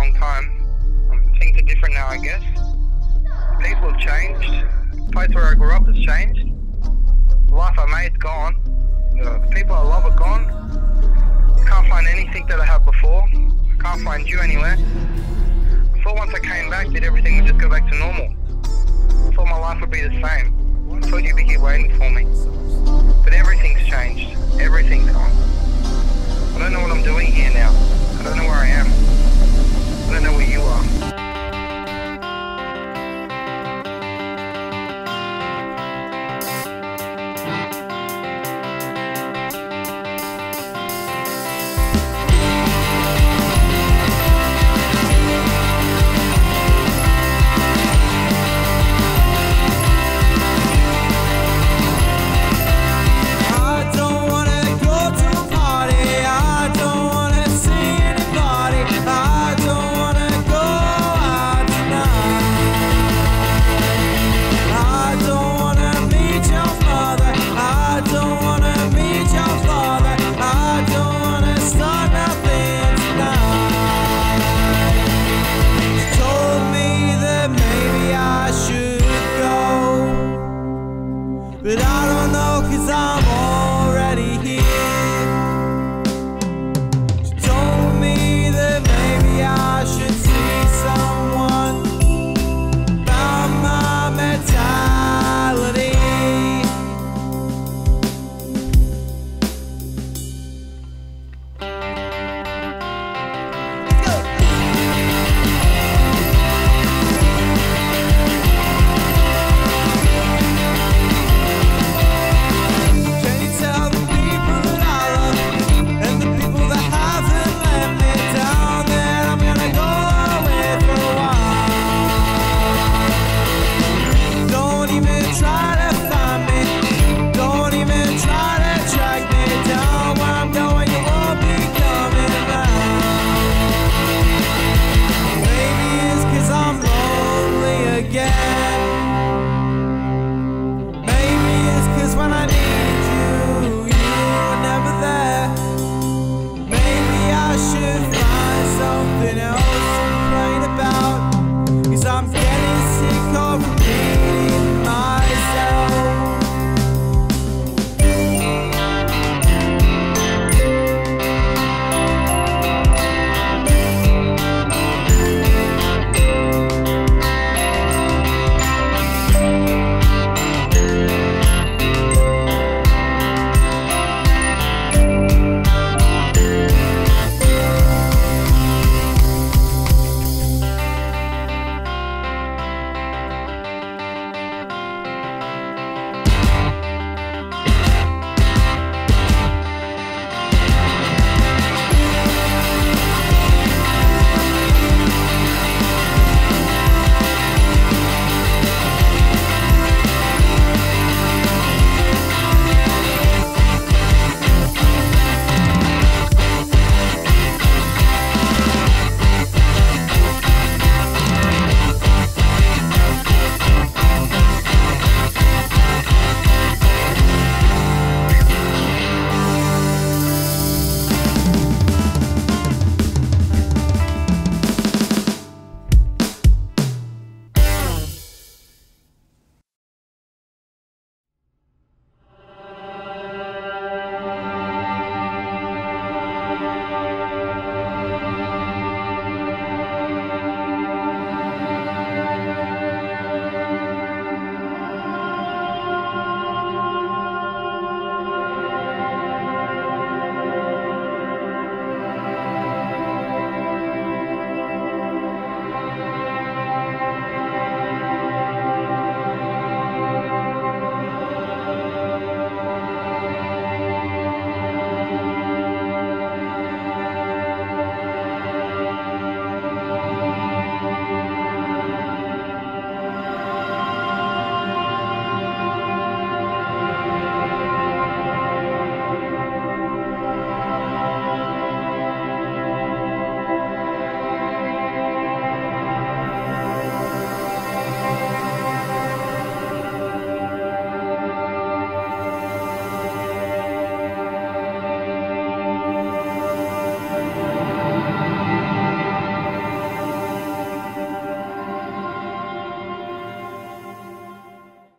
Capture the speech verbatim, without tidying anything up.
long time. Um, things are different now, I guess. People have changed. The place where I grew up has changed. The life I made's gone. The people I love are gone. I can't find anything that I had before. I can't find you anywhere. I thought once I came back that everything would just go back to normal. I thought my life would be the same. I thought you'd be here waiting for me. But everything's changed. Everything's gone. I don't know what I'm doing here now. I don't know where I am. I don't know where you are. But I don't know, 'cause I'm already here.